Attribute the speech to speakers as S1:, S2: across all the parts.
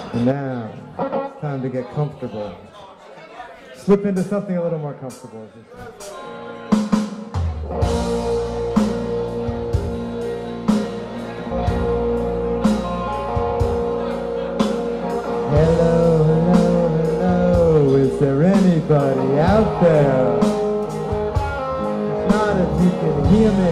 S1: And now, it's time to get comfortable. Slip into something a little more comfortable. Hello, hello, hello. Is there anybody out there? It's not if you can hear me.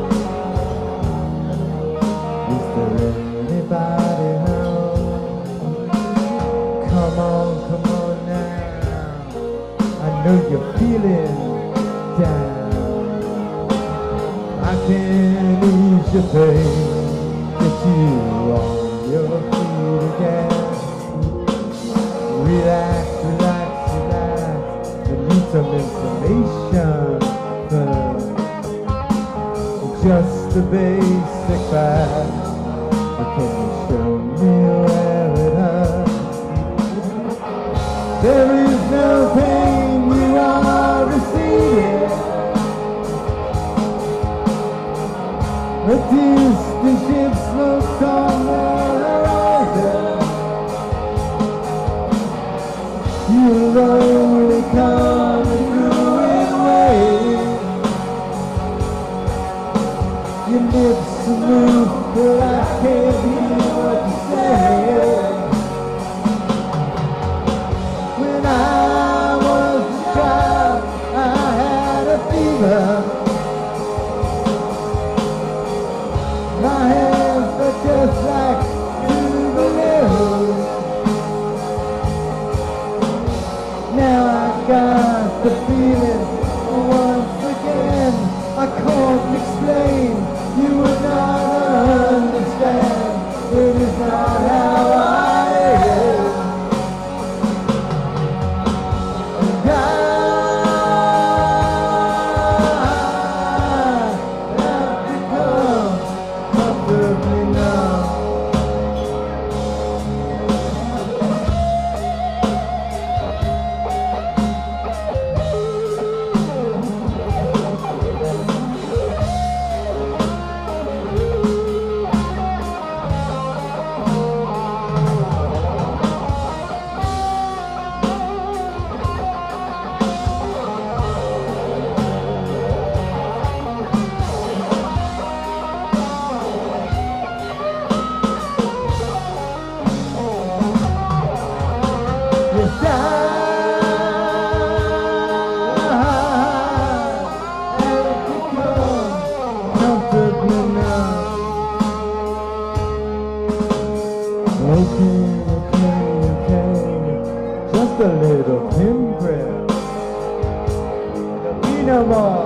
S1: Is there anybody home? Come on now. I know you're feeling down. I can ease your pain, get you on your feet again. Relax, relax, relax. I need some information first. Just the basic facts. But can you show me where it hurts? There is no pain you are receiving. A distant ship smokes on the horizon. You're only coming through in waves. Your lips move, but I can't hear what you say. When I was a child, I had a fever. My hands were just like souvenirs. Now I got the feeling once again. I can't explain. You would not understand. It is not how I am. And I have become comfortably numb. Just a little pinprick. There'll be no more.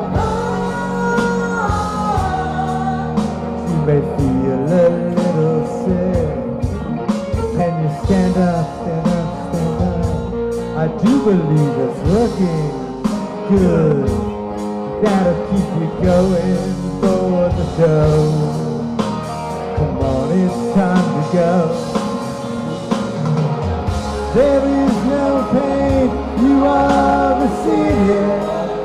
S1: You may feel a little sick. Can you stand up, stand up, stand up? I do believe it's working good. That'll keep you going for the show. Come on, it's time to go. There is no pain you are receiving.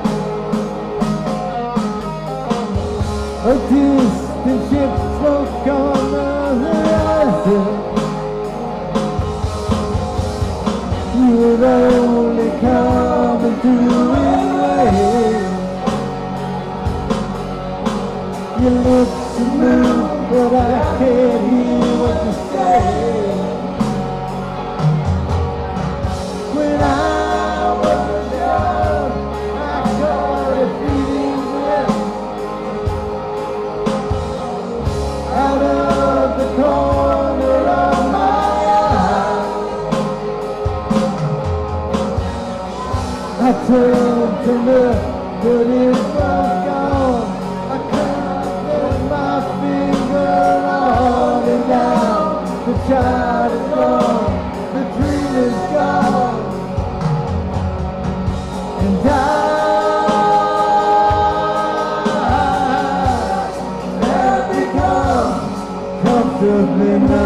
S1: A distant ship smoke on the horizon. You're only coming through in waves. Your lips move, but I can't hear what you say. I turned to look, but it was gone. I can't put my finger on and down. The child is gone, the dream is gone, and I have become comfortably numb.